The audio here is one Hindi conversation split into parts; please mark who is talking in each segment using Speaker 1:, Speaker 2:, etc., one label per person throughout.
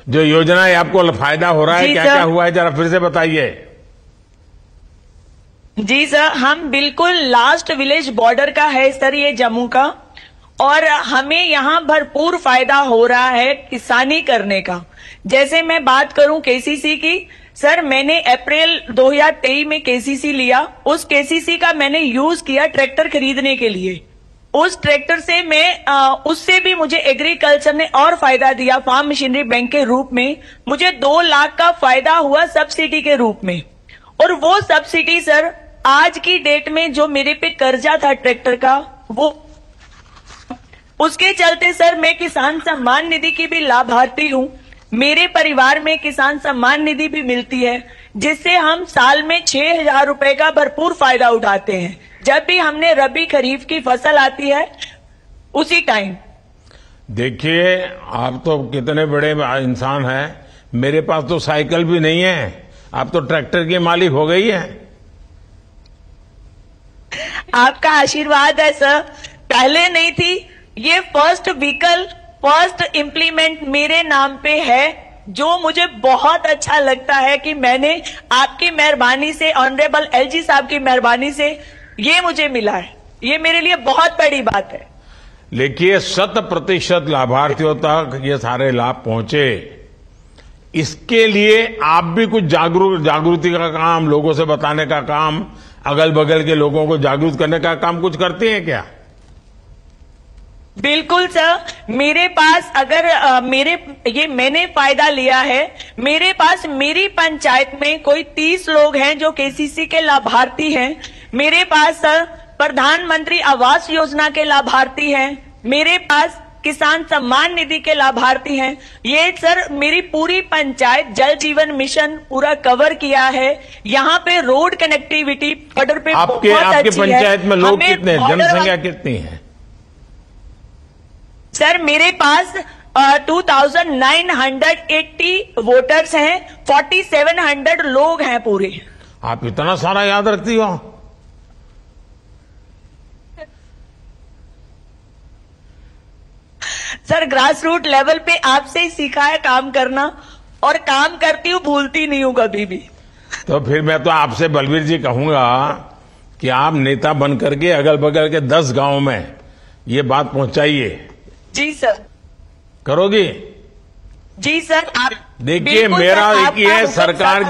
Speaker 1: जो योजनाएं आपको फायदा हो रहा है, क्या क्या हुआ है, जरा फिर से बताइए।
Speaker 2: जी सर, हम बिल्कुल लास्ट विलेज बॉर्डर का है सर ये जम्मू का, और हमें यहाँ भरपूर फायदा हो रहा है किसानी करने का। जैसे मैं बात करूं केसीसी की, सर मैंने अप्रैल 2023 में केसीसी लिया। उस केसीसी का मैंने यूज किया ट्रैक्टर खरीदने के लिए। उस ट्रैक्टर से उससे भी मुझे एग्रीकल्चर ने और फायदा दिया फार्म मशीनरी बैंक के रूप में। मुझे 2 लाख का फायदा हुआ सब्सिडी के रूप में। और वो सब्सिडी सर आज की डेट में जो मेरे पे कर्जा था ट्रैक्टर का, वो उसके चलते सर मैं किसान सम्मान निधि की भी लाभार्थी हूँ। मेरे परिवार में किसान सम्मान निधि भी मिलती है, जिससे हम साल में 6,000 रुपए का भरपूर फायदा उठाते हैं जब भी हमने रबी खरीफ की फसल आती है उसी टाइम।
Speaker 1: देखिए, आप तो कितने बड़े इंसान हैं, मेरे पास तो साइकिल भी नहीं है, आप तो ट्रैक्टर की मालिक हो गई है।
Speaker 2: आपका आशीर्वाद है सर, पहले नहीं थी। ये फर्स्ट व्हीकल, फर्स्ट इम्प्लीमेंट मेरे नाम पे है, जो मुझे बहुत अच्छा लगता है कि मैंने आपकी मेहरबानी से, ऑनरेबल एलजी साहब की मेहरबानी से ये मुझे मिला है। ये मेरे लिए बहुत बड़ी बात है।
Speaker 1: देखिए, 100% लाभार्थियों तक ये सारे लाभ पहुंचे, इसके लिए आप भी कुछ जागृति का काम, लोगों से बताने का काम, अगल बगल के लोगों को जागरूक करने का काम कुछ करते हैं क्या?
Speaker 2: बिल्कुल सर, मेरे पास अगर मैंने फायदा लिया है। मेरे पास मेरी पंचायत में कोई 30 लोग हैं जो केसीसी के लाभार्थी हैं। मेरे पास सर प्रधानमंत्री आवास योजना के लाभार्थी हैं। मेरे पास किसान सम्मान निधि के लाभार्थी हैं। ये सर मेरी पूरी पंचायत जल जीवन मिशन पूरा कवर किया है। यहाँ पे रोड कनेक्टिविटी बॉर्डर पे
Speaker 1: आपके पंचायत में लोग कितने, जनसंख्या कितनी है?
Speaker 2: सर मेरे पास 2980 वोटर्स हैं, 4700 लोग हैं पूरे।
Speaker 1: आप इतना सारा याद रखती हो?
Speaker 2: सर ग्रास रूट लेवल पे आपसे ही सीखा है काम करना, और काम करती हूँ, भूलती नहीं हूँ कभी भी।
Speaker 1: तो फिर मैं तो आपसे बलवीर जी कहूंगा कि आप नेता बन करके अगल बगल के 10 गांव में ये बात पहुंचाइए।
Speaker 2: जी सर।
Speaker 1: करोगी?
Speaker 2: जी सर। आप
Speaker 1: देखिए, मेरा एक ही है, सरकार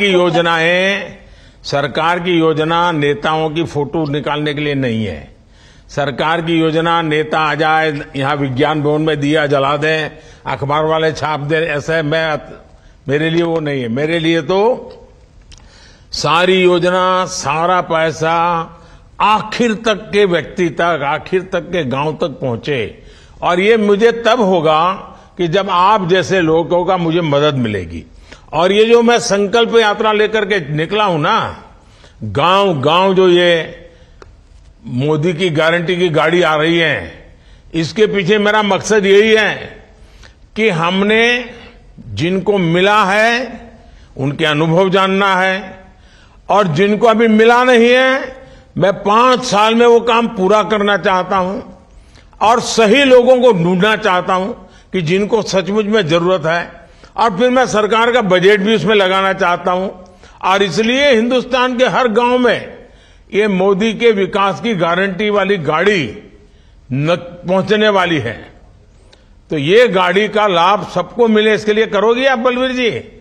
Speaker 1: की योजना नेताओं की फोटो निकालने के लिए नहीं है। सरकार की योजना नेता आ जाए, यहाँ विज्ञान भवन में दिया जला दें, अखबार वाले छाप दें, ऐसे मेरे लिए वो नहीं है। मेरे लिए तो सारी योजना, सारा पैसा आखिर तक के व्यक्ति तक, आखिर तक के गांव तक पहुंचे। और ये मुझे तब होगा कि जब आप जैसे लोगों का मुझे मदद मिलेगी। और ये जो मैं संकल्प यात्रा लेकर के निकला हूं ना, गांव गांव जो ये मोदी की गारंटी की गाड़ी आ रही है, इसके पीछे मेरा मकसद यही है कि हमने जिनको मिला है उनके अनुभव जानना है, और जिनको अभी मिला नहीं है, मैं 5 साल में वो काम पूरा करना चाहता हूं, और सही लोगों को ढूंढना चाहता हूं कि जिनको सचमुच में जरूरत है, और फिर मैं सरकार का बजट भी उसमें लगाना चाहता हूं। और इसलिए हिंदुस्तान के हर गांव में ये मोदी के विकास की गारंटी वाली गाड़ी पहुंचने वाली है। तो ये गाड़ी का लाभ सबको मिले, इसके लिए करोगी आप बलवीर जी?